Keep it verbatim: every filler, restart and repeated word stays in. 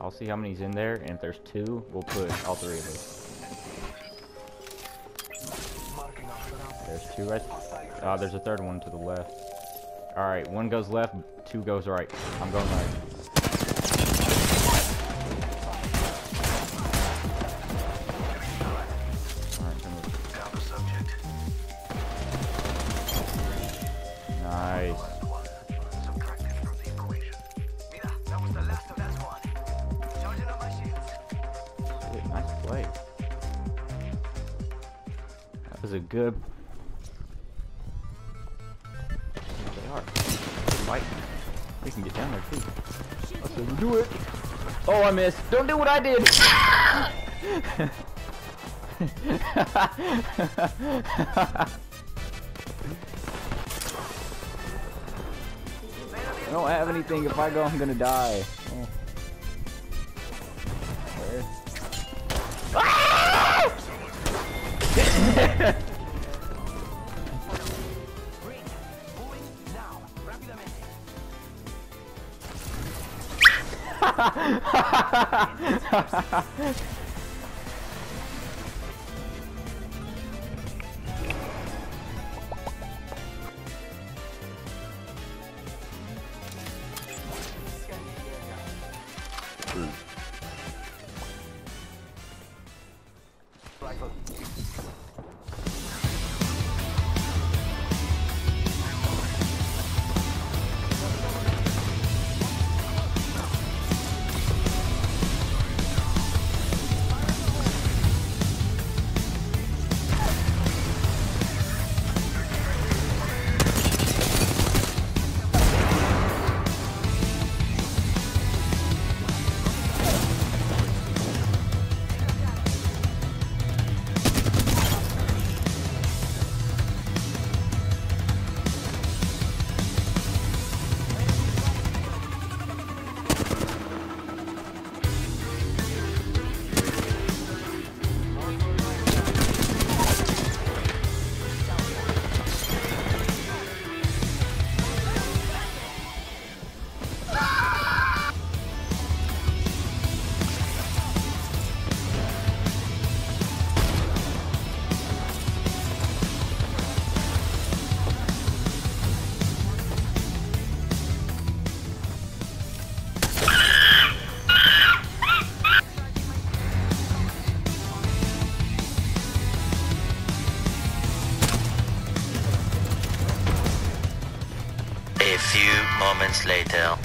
I'll see how many's in there, and if there's two, we'll push all three of us. There's two right. Uh, there's a third one to the left. All right, one goes left, two goes right. I'm going right. Nice. Shit, nice play. That was a good. They are. Fight. They can get down there too. Okay, we do it. Oh, I missed. Don't do what I did. I don't have anything. If I go, I'm gonna die. Oh. Where? Ah! A few moments later.